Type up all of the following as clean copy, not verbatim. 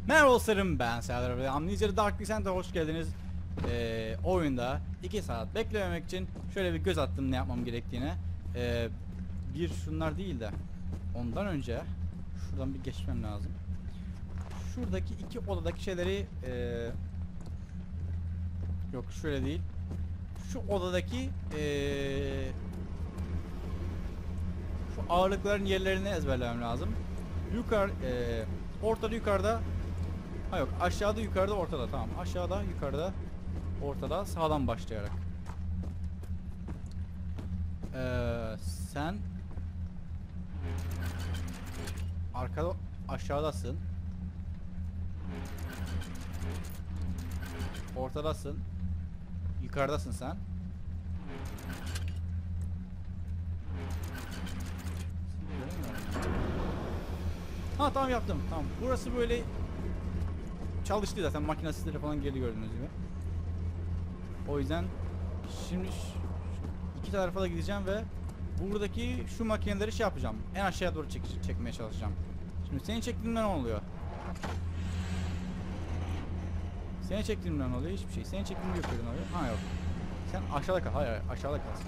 Merhaba dostlarım, ben Serdar ve Amnesia Dark Descent'e hoş geldiniz. Oyunda 2 saat beklememek için şöyle bir göz attım ne yapmam gerektiğine. Bir şunlar değil de ondan önce şuradan bir geçmem lazım. Şuradaki iki odadaki şeyleri yok şöyle değil. Şu odadaki şu ağırlıkların yerlerini ezberlemem lazım. Ortada yukarıda. Ha yok, aşağıda yukarıda ortada, tamam. Aşağıda yukarıda ortada, sağdan başlayarak. Sen arkada aşağıdasın. Ortadasın. Yukarıdasın sen. Ha tamam, yaptım. Tamam. Burası böyle çalıştı zaten, makine sesleri falan geri gördüğünüz gibi. O yüzden şimdi iki tarafa da gideceğim ve buradaki şu makineleri şey yapacağım. En aşağıya doğru çekmeye çalışacağım. Şimdi seni çektiğimden ne oluyor? Seni çektiğimden ne oluyor? Hiçbir şey. Seni çektiğimde yok, ne oluyor? Ha yok. Sen aşağıda kal. Hayır, aşağıda kalsın.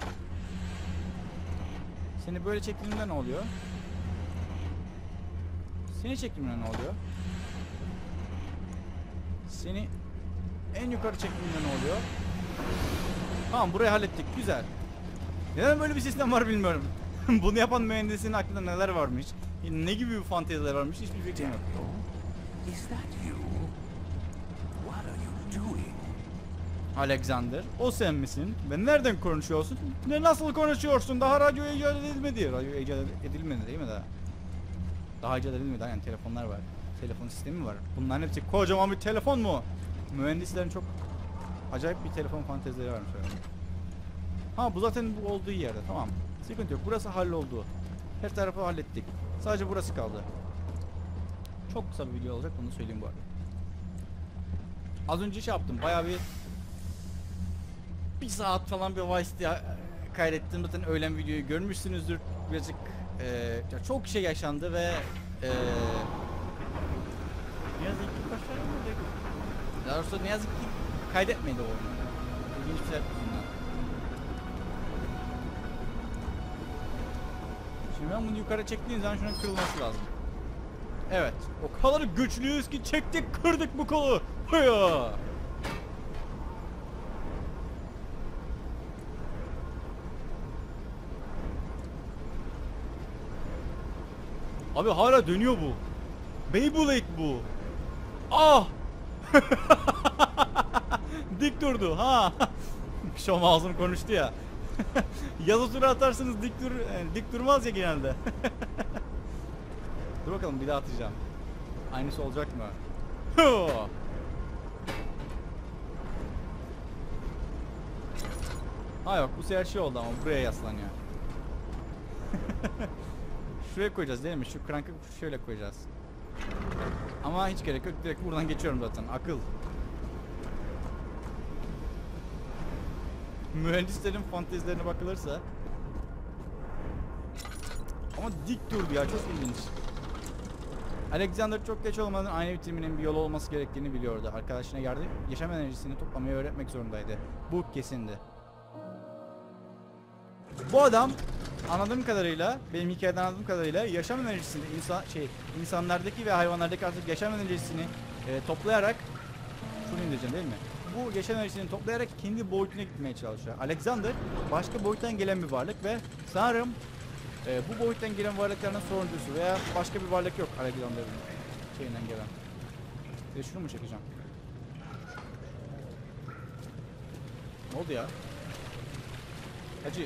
Seni böyle çektiğimde ne oluyor? Seni çektiğimde ne oluyor? Seni en yukarı çektiğimde ne oluyor? Tamam, burayı hallettik. Güzel. Neden böyle bir sistem var bilmiyorum. Bunu yapan mühendisin aklında neler varmış? Ne gibi bir fanteziler varmış? Hiçbir fikrim yok. Alexander, o sen misin? Ben nereden konuşuyorsun? Ne, nasıl konuşuyorsun? Daha radyo icat edilmedi. Radyo icat edilmedi değil mi daha? Daha icat edilmedi. Yani telefonlar var. Telefon sistemi var. Bunların hepsi kocaman bir telefon mu? Mühendislerin çok acayip bir telefon fantezileri varmış öyle. Ha, bu zaten bu olduğu yerde, tamam. Sıkıntı yok. Burası halloldu. Her tarafı hallettik. Sadece burası kaldı. Çok kısa bir video olacak, bunu söyleyeyim bu arada. Az önce şey yaptım. Bayağı bir saat falan bir Vice'de kaydettim. Zaten öğlen videoyu görmüşsünüzdür. Birazcık çok şey yaşandı ve ne yazık ki başaramadık. Daha doğrusu ne yazık ki kaydetmedi oyunu. İlginç bir şey yüzünden. Şimdi ben bunu yukarı çektiğim zaman şunun kırılması lazım. Evet. O kadar güçlüyüz ki çektik, kırdık bu kolu. Hıya! Abi hala dönüyor bu. Beyblade bu. Ah! Dik durdu ha. Şom ağzım konuştu ya. Yazı tura atarsınız dik durmaz ya genelde. Dur bakalım, bir daha atacağım. Aynısı olacak mı? Ha yok, bu sefer şey oldu ama buraya yaslanıyor. Şuraya koyacağız değil mi? Şu krankı şöyle koyacağız. Ama hiç gerek yok. Direkt buradan geçiyorum zaten. Akıl. Mühendislerin fantezilerine bakılırsa. Ama dik durdu ya. Çok ilginç. Alexander çok geç olmadan aynı bitiminin bir yolu olması gerektiğini biliyordu. Arkadaşına yaşam enerjisini toplamayı öğretmek zorundaydı. Bu kesindi. Bu adam anladığım kadarıyla, benim hikayeden anladığım kadarıyla yaşam enerjisini insanlardaki ve hayvanlardaki artık yaşam enerjisini toplayarak şunu indireceğim değil mi? Bu yaşam enerjisini toplayarak kendi boyutuna gitmeye çalışıyor. Alexander başka boyuttan gelen bir varlık ve sanırım bu boyuttan gelen varlıkların sorumlusu veya başka bir varlık yok Alexander'ın şeyinden gelen. Şunu mu çekeceğim? Ne oldu ya? Hacı.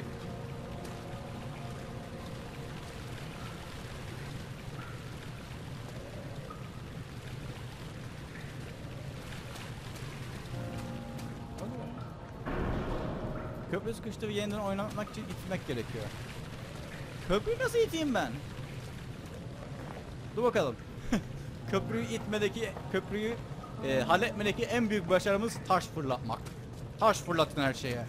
Köprü sıkıştı ve yeniden oynatmak için itmek gerekiyor. Köprüyü nasıl iteyim ben? Dur bakalım. Köprüyü halletmedeki en büyük başarımız taş fırlatmak. Taş fırlatın her şeye.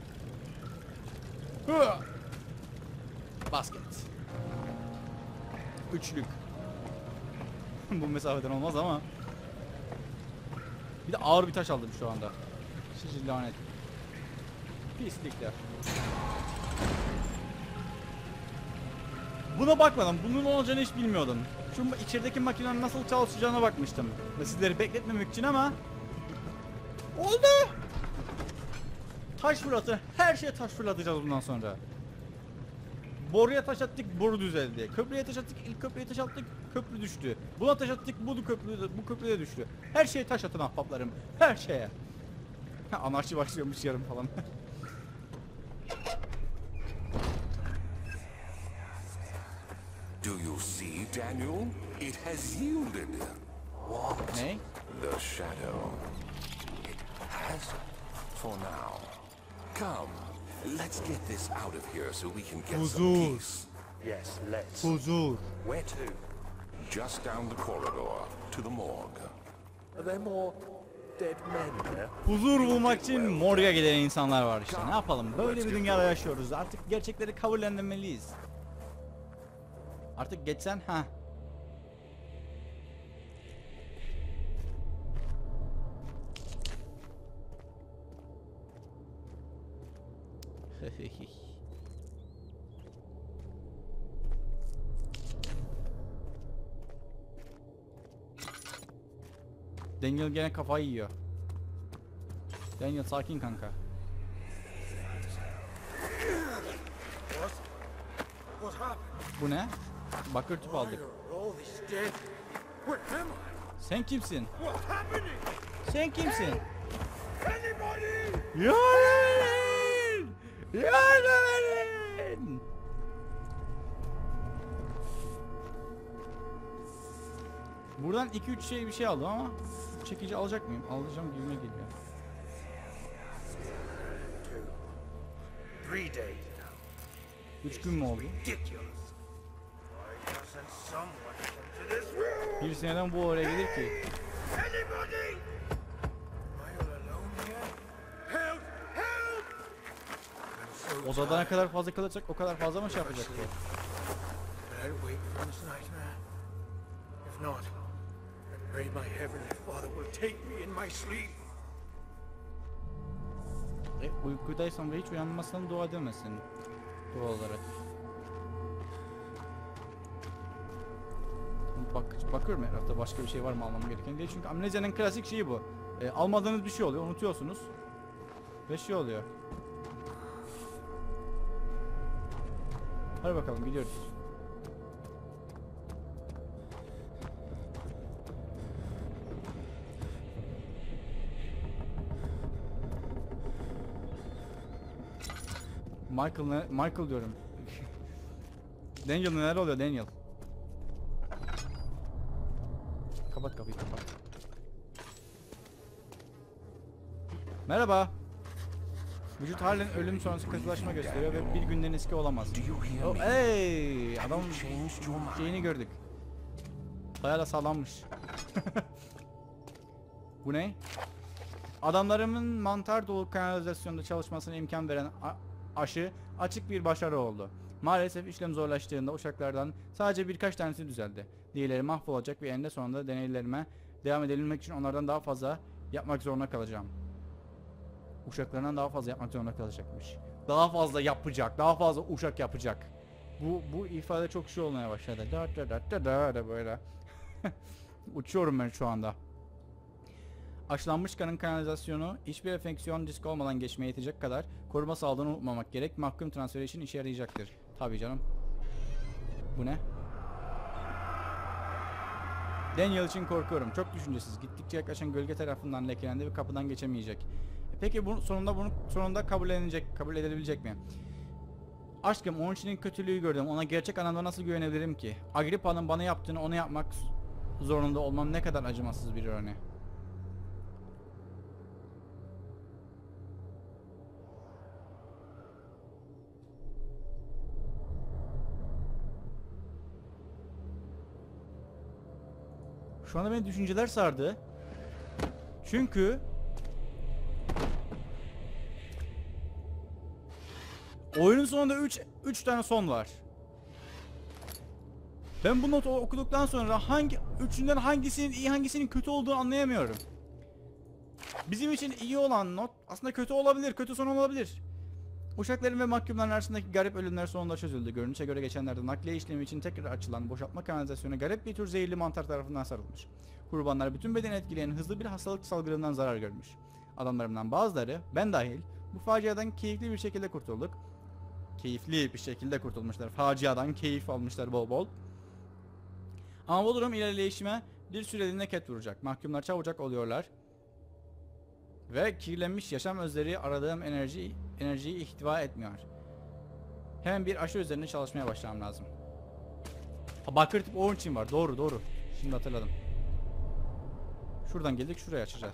Basket. Üçlük. Bu mesafeden olmaz ama Bir de ağır bir taş aldım şu anda. Sizi lanet. Pislikler. Buna bakmadım. Bunun olacağını hiç bilmiyordum. Şu içerideki makinenin nasıl çalışacağına bakmıştım. Ve sizleri bekletmemek için ama oldu. Taş fırlatı. Her şeye taş fırlatacağız bundan sonra. Boruya taş attık, boru düzeldi. Köprüye taş attık, ilk köprüye taş attık, köprü düştü. Buna taş attık, bu köprü de düştü. Her şeye taş atın ahbaplarım. Her şeye. Anarşi başlıyormuş yarım falan. Do you see, Daniel? It has yielded. What? Ne? The shadow. It has for now. Come, let's get this out of here so we can get some Huzur. peace. Yes, let's. Huzur. Where to? Just down the corridor to the morgue. Are there more dead men there? Huzur bulmak için morga giden insanlar var işte. Ne yapalım? Böyle bir dünyada yaşıyoruz. Artık gerçekleri kabullenmeliyiz. Artık geçsen ha. Daniel gene kafayı yiyor. Daniel sakin kanka. What happened? Bu ne? Bakır tüp aldık. All this dead. Where am I? Sen kimsin? What's happening? Sen kimsin? Anybody? Yardım edin! Yardım edin! Buradan 2-3 şey bir şey aldım ama çekici alacak mıyım? Alacağım gibime geliyor. 3 days now. 3 gün mü oldu? Ridiculous. Why doesn't someone come to this room? Bir seneden bu oraya gelir ki. Anybody? Am I all alone here? Help! Help! I'm so Odada ne kadar fazla kalacak o kadar fazla mı şey yapacak bu? Can I wake from this nightmare? If not, I pray my heavenly Father will take me in my sleep. Uykudaysan ve hiç uyanmasan dua edemesin. Dua olarak. Bakıyorum herhalde başka bir şey var mı almam gereken diye. Çünkü amnezyanın klasik şeyi bu. Almadığınız bir şey oluyor, unutuyorsunuz. Ve şey oluyor. Hadi bakalım gidiyoruz. Michael diyorum. Daniel neler oluyor Daniel? Kapat kapıyı kapat. Merhaba. Vücut halen ölüm sonrası katılaşma gösteriyor ve bir günden eski olamaz. Oh, hey, adam şeyini gördük. Bayağı sağlammış. Bu ne? Adamlarımın mantar dolu kanalizasyonda çalışmasına imkan veren aşı açık bir başarı oldu. Maalesef işlem zorlaştığında uçaklardan sadece birkaç tanesi düzeldi. Diğerleri mahvolacak ve eninde sonunda deneylerime devam edebilmek için onlardan daha fazla yapmak zorunda kalacağım. Uçaklarından daha fazla yapmak zorunda kalacakmış. Daha fazla yapacak, daha fazla uçak yapacak. Bu ifade çok şey olmaya başladı. Da böyle. Uçuyorum ben şu anda. Aşılanmış kanın kanalizasyonu hiçbir enfeksiyon riski olmadan geçmeye yetecek kadar koruma sağladığını unutmamak gerek. Mahkum transferi için işe yarayacaktır. Tabii canım. Bu ne? Daniel için korkuyorum. Çok düşüncesiz. Gittikçe yaklaşan gölge tarafından lekelendi ve kapıdan geçemeyecek. Peki bunu sonunda kabul edilebilecek mi? Aşkım, onun için kötülüğü gördüm. Ona gerçek anlamda nasıl güvenebilirim ki? Agrippa'nın bana yaptığını ona yapmak zorunda olmam ne kadar acımasız bir örnek. Şu anda beni düşünceler sardı. Çünkü oyunun sonunda 3 tane son var. Ben bu notu okuduktan sonra üçünden hangisinin iyi hangisinin kötü olduğunu anlayamıyorum. Bizim için iyi olan not aslında kötü olabilir, kötü son olabilir. Uşakların ve mahkumların arasındaki garip ölümler sonunda çözüldü. Görünüşe göre geçenlerde nakliye işlemi için tekrar açılan boşaltma kanalizasyonu garip bir tür zehirli mantar tarafından sarılmış. Kurbanlar bütün bedeni etkileyen hızlı bir hastalık salgınından zarar görmüş. Adamlarımdan bazıları, ben dahil, bu faciadan keyifli bir şekilde kurtulduk. Keyifli bir şekilde kurtulmuşlar. Faciadan keyif almışlar bol bol. Ama bu durum ilerleyişime bir süreliğine ket vuracak. Mahkumlar çabucak oluyorlar. Ve kirlenmiş yaşam özleri aradığım enerjiyi ihtiva etmiyor. Hemen bir aşı üzerine çalışmaya başlamam lazım. Ha, bakır tip oğun için var. Doğru doğru. Şimdi hatırladım. Şuradan geldik, şurayı açacağız.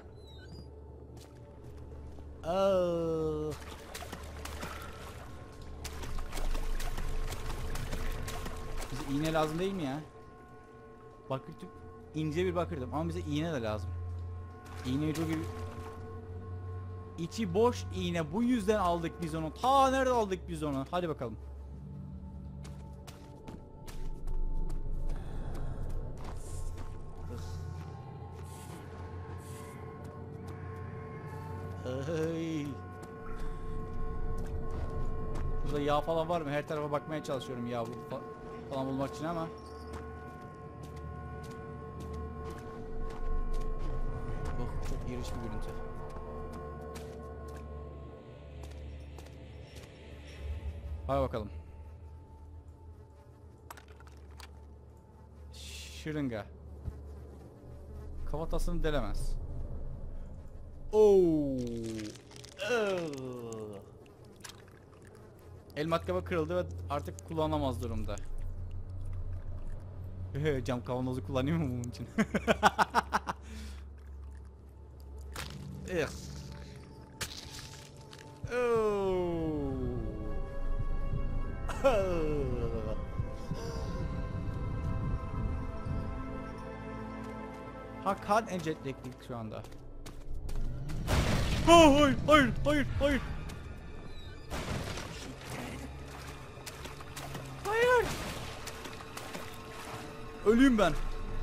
Bize iğne lazım değil mi ya? Bakır tip ince bir bakırdım ama bize iğne de lazım. İğne ucu gibi. İçi boş iğne, bu yüzden aldık biz onu. Ta nerede aldık biz onu? Hadi bakalım. Hey. Burada yağ falan var mı? Her tarafa bakmaya çalışıyorum yağ falan bulmak için ama. Oh, çok iğrenç bir görüntü. Hadi bakalım. Şırınga. Kafatasını delemez. Oo. El matkabı kırıldı ve artık kullanılamaz durumda. Cam kavanozu kullanayım mı bunun için? Hakan encetliklik şu anda. Hayır, hayır, hayır, hayır. Hayır. Öleyim ben.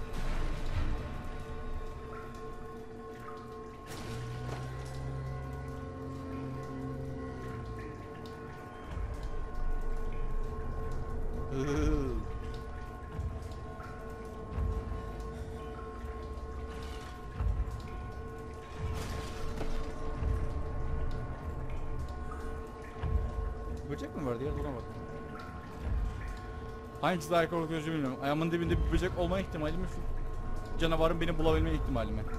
Böcek mi vardı ya? Buna bak. Hangisi daha korkutucu bilmiyorum. Ayağımın dibinde bir böcek olma ihtimali mi? Şu canavarın beni bulabilme ihtimali mi?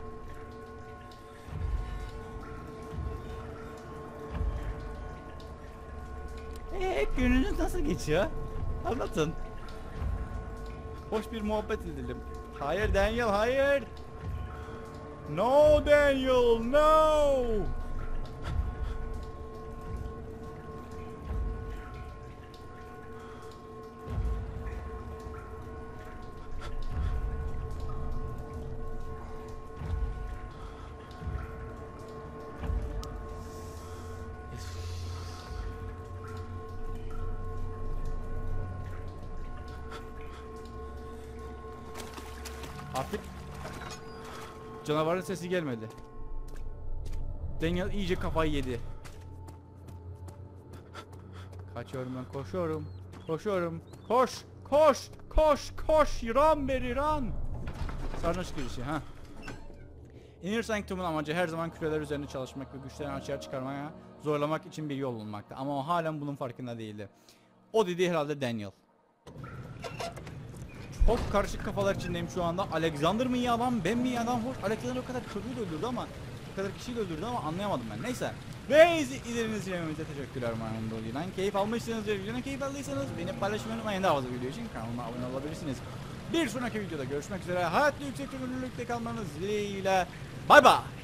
Gününüz nasıl geçiyor? Anlatın. Hoş bir muhabbet edelim. Hayır Daniel, hayır. No Daniel, no. Artık canavarın sesi gelmedi. Daniel iyice kafayı yedi. Kaçıyorum ben, koşuyorum. Koşuyorum. Koş, koş, koş, koş. Run beri, run. Sarnıç girişi ha. Inner Sanctum'un amacı her zaman küreler üzerinde çalışmak ve güçlerini açığa çıkarmaya zorlamak için bir yol bulmakta. Ama o halen bunun farkında değildi. O dediği herhalde Daniel. Çok karışık kafalar içindeyim şu anda. Alexander mı iyi adam, ben mi iyi adam? Hoş, Alexander o kadar çocuğu da öldürdü ama o kadar kişiyi de öldürdü ama anlayamadım ben. Neyse. Ve izlediğiniz için teşekkürler Maymun'da. Keyif almışsınız ve videonun keyif aldıysanız beni paylaşmayı unutmayın. Daha fazla video için kanalıma abone olabilirsiniz. Bir sonraki videoda görüşmek üzere. Hayatlı yüksek gönüllülükte kalmanız dileğiyle. Bay bay.